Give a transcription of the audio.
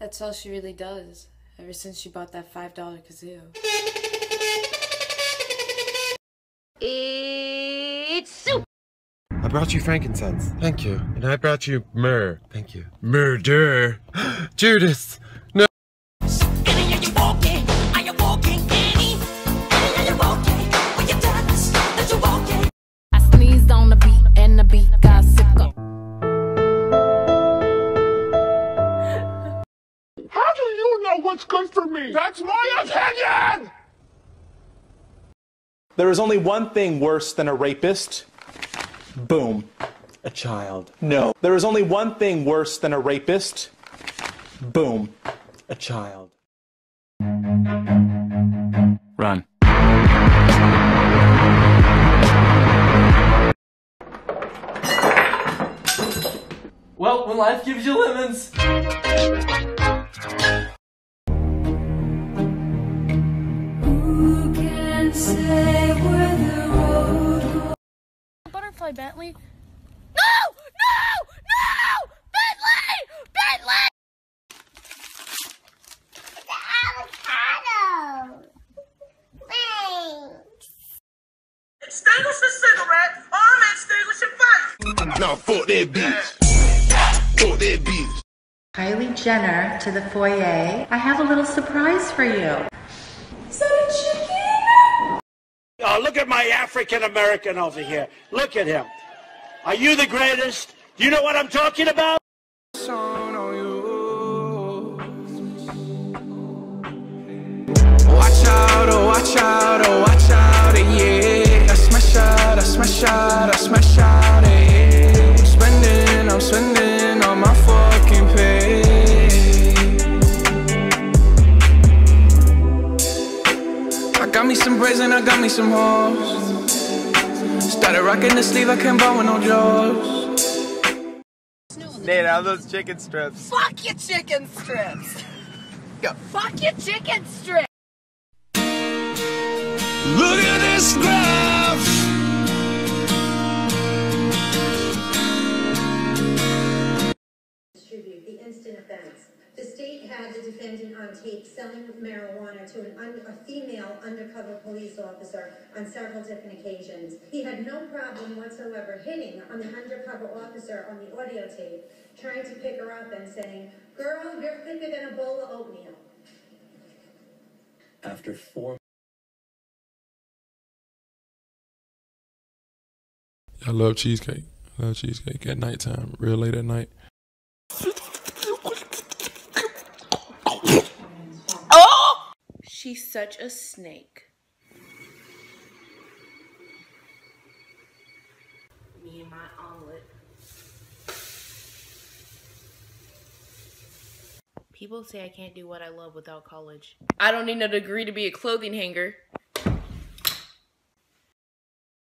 That's all she really does, ever since she bought that $5 kazoo. It's soup! I brought you frankincense. Thank you. And I brought you myrrh. Thank you. Murder. Judas. No. I sneezed on the beat and the beat got sicker. How do you know what's good for me? That's my opinion! There is only one thing worse than a rapist. Boom. A child. No. There is only one thing worse than a rapist. Boom. A child. Run. Well, when life gives you lemons. Who can say where the road goes? Butterfly Bentley. No! No! No! Bentley! Bentley! The avocado! Thanks! Extinguish the cigarette, or I'm extinguishing fire! No, fuck that bitch. Fuck that bitch. Kylie Jenner to the foyer. I have a little surprise for you. Is that a chicken? Oh, look at my African American over here. Look at him. Are you the greatest? Do you know what I'm talking about? Watch out, oh watch out, oh watch out, yeah. I smash out, I smash out, I smash out, yeah. I'm spending on my fucking pay. I got me some braids and I got me some hoes. Started rocking the sleeve, I can't buy with no jaws. Nate, how those chicken strips? Fuck your chicken strips! Fuck your chicken strips! Look at this graph. Distribute the instant offense. The state had the defendant on tape selling marijuana to a female undercover police officer on several different occasions. He had no problem whatsoever hitting on the undercover officer on the audio tape, trying to pick her up and saying, "Girl, you're thicker than a bowl of oatmeal." After 4 I love cheesecake. I love cheesecake at nighttime, real late at night. Oh! She's such a snake. Me and my omelet. People say I can't do what I love without college. I don't need a degree to be a clothing hanger.